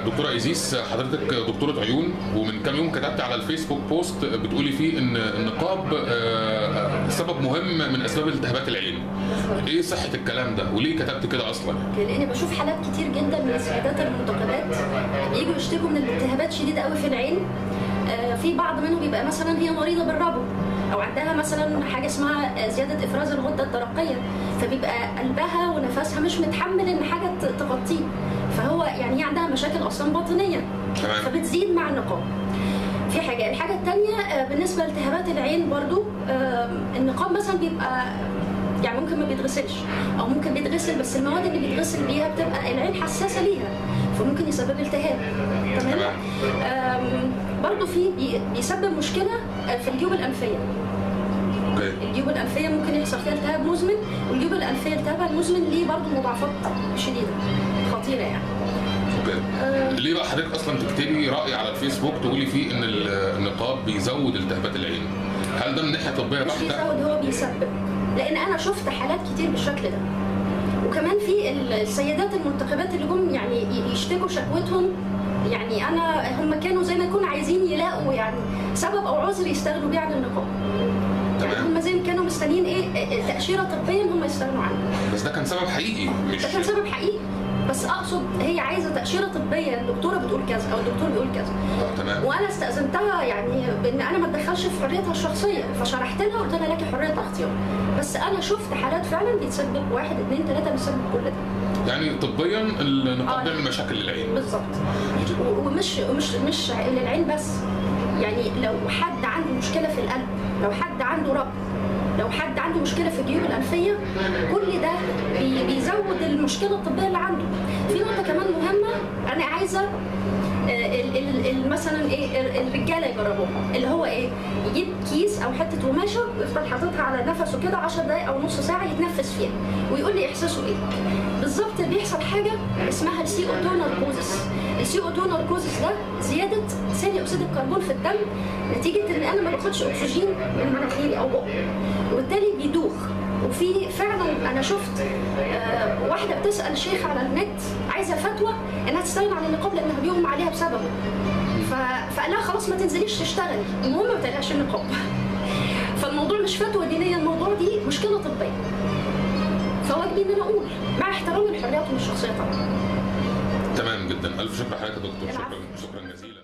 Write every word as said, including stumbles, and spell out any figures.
دكتوره ايزيس، حضرتك دكتوره عيون، ومن كام يوم كتبت على الفيسبوك بوست بتقولي فيه ان النقاب سبب مهم من اسباب التهابات العين. ايه صحه الكلام ده وليه كتبت كده اصلا؟ لاني بشوف حالات كتير جدا من السيدات المنتقبات بييجوا يشتكوا من الالتهابات شديده قوي في العين. في بعض منهم بيبقى مثلا هي مريضه بالربو، او عندها مثلا حاجه اسمها زياده افراز الغده الدرقيه، فبيبقى قلبها ونفسها مش متحمل ان حاجه تغطيه، فهو يعني هي عندها مشاكل اصلا باطنيه فبتزيد مع النقاب. في حاجه الحاجه الثانيه بالنسبه لالتهابات العين برضو، النقاب مثلا بيبقى يعني ممكن ما بيتغسلش او ممكن بيتغسل، بس المواد اللي بيتغسل بيها بتبقى العين حساسه ليها فممكن يسبب التهاب. تمام. برضو في بيسبب مشكله في الجيوب الانفيه. الجيوب الانفيه ممكن يحصل فيها التهاب مزمن، والجيوب الانفيه التهابها المزمن ليه برضو مضاعفات شديده خطيره يعني. اوكي. أه ليه بقى حضرتك اصلا تكتبي راي على الفيسبوك تقولي فيه ان النقاب بيزود التهابات العين؟ هل ده من ناحيه طبيه بحته؟ مش بيزود، هو بيسبب، لان انا شفت حالات كتير بالشكل ده. وكمان في السيدات المنتقبات اللي جم يعني يشتكوا شكوتهم، يعني انا هم كانوا زي ما يكونوا عايزين يلاقوا يعني سبب او عذر يستغنوا بيه عن النقاب. يعني هم زي ما كانوا مستنيين ايه تاشيره طبيه ان هم يستغنوا عنها. بس ده كان سبب حقيقي مش ده كان سبب حقيقي، بس اقصد هي عايزه تاشيره طبيه، الدكتوره بتقول كذا او الدكتور بيقول كذا. تمام. وانا استاذنتها يعني بان انا ما اتدخلش في حريتها الشخصيه، فشرحت لها قلت لها لك حريه اختيار، بس انا شفت حالات فعلا بتسبب واحد اثنين ثلاثه بيسبب كل ده. يعني طبيا النقاب بيعمل مشاكل للعين. بالظبط. ومش مش مش للعين بس، يعني لو حد عنده مشكله في القلب، لو حد عنده ربو، لو حد عنده مشكله في الجيوب الانفيه، كل ده بيزود المشكله الطبيه اللي عنده. في نقطه كمان مهمه انا عايزه مثلا ايه الرجاله يجربوها، اللي هو ايه يجيب كيس او حته قماشه ويفضل حاططها على نفسه كده عشر دقائق او نص ساعه يتنفس فيها ويقول لي احساسه ايه بالظبط. بيحصل حاجه اسمها السي او تو ناركوزس. السي او تو ناركوزس ده زياده ثاني اكسيد الكربون في الدم نتيجه ان انا ما باخدش اكسجين من مناخيري او بقي، وبالتالي بيدوخ. وفي فعلا انا شفت آه واحده بتسال شيخ على النت عايزه فتوى انها تستغنى عن النقاب لانها بيغمى عليها بسببه، فقال لها خلاص ما تنزليش تشتغلي، المهم ما تقلقش النقاب. فالموضوع مش فتوى دينيه، الموضوع دي مشكله طبيه، فواجبي ان انا اقول مع احترام الحريات والشخصيه طبعا. تمام جدا. الف شكر لحضرتك يا دكتور. شكرا شكرا جزيلا.